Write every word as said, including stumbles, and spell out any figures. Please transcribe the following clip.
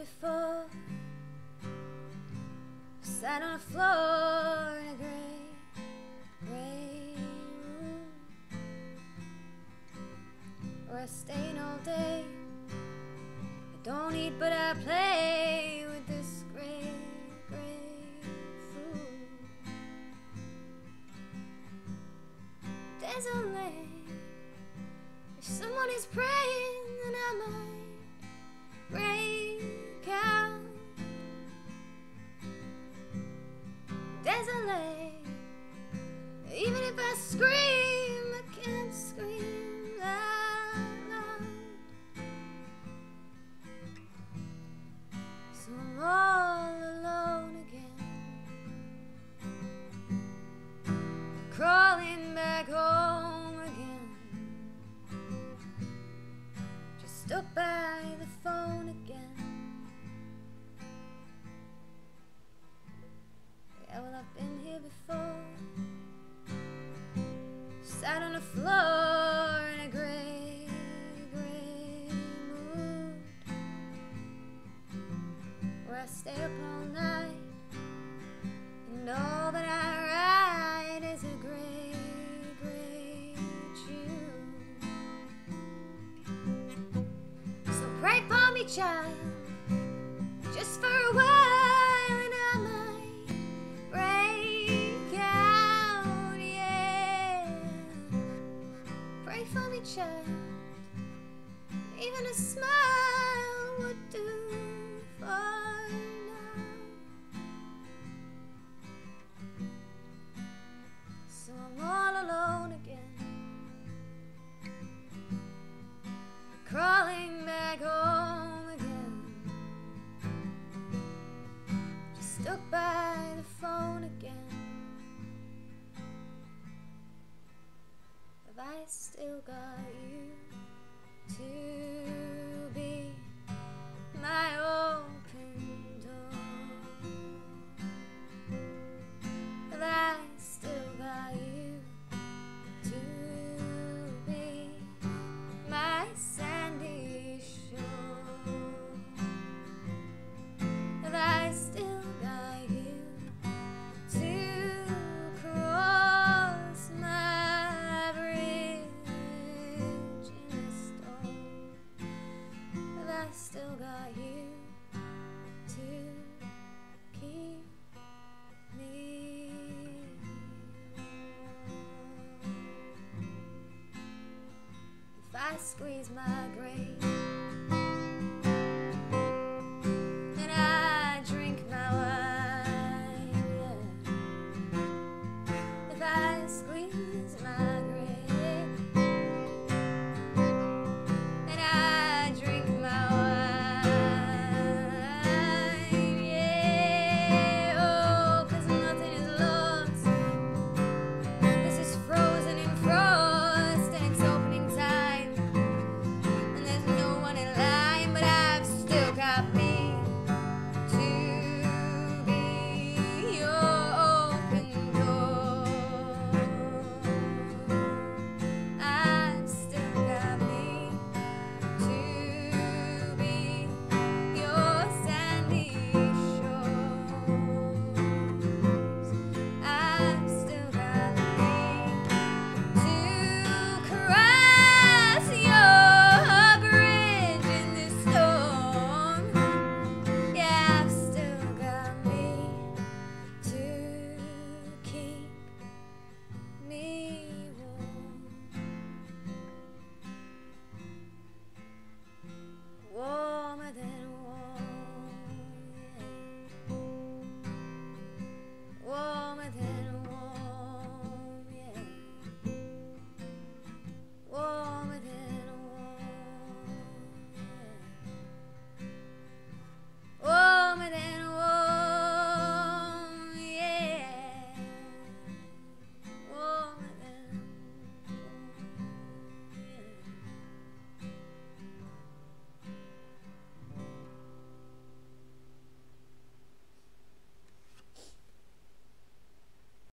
before. Sat on the floor in a gray, gray room, where I stayed all day. I don't eat but I play with this gray, gray food. Desolate. If someone is praying, then I might break out. Desolate. Even if I scream, I can't scream that loud. So I'm all alone again, crawling back home again, just stuck by the phone again. Yeah, well, I've been here before. Sat on the floor in a gray, gray mood, where I stay up all night, and all that I write is a gray, gray tune. So pray for me, child, just for a while. Pray for me, child. Even a smile would do for now. So I'm all alone again, crawling back home again, just stuck by the phone again. Have I still got you to be my open door? Have I still got you to be my sandy shore? Have I still got you to cross my bridge? I still got you to keep me warm. If I squeeze my grave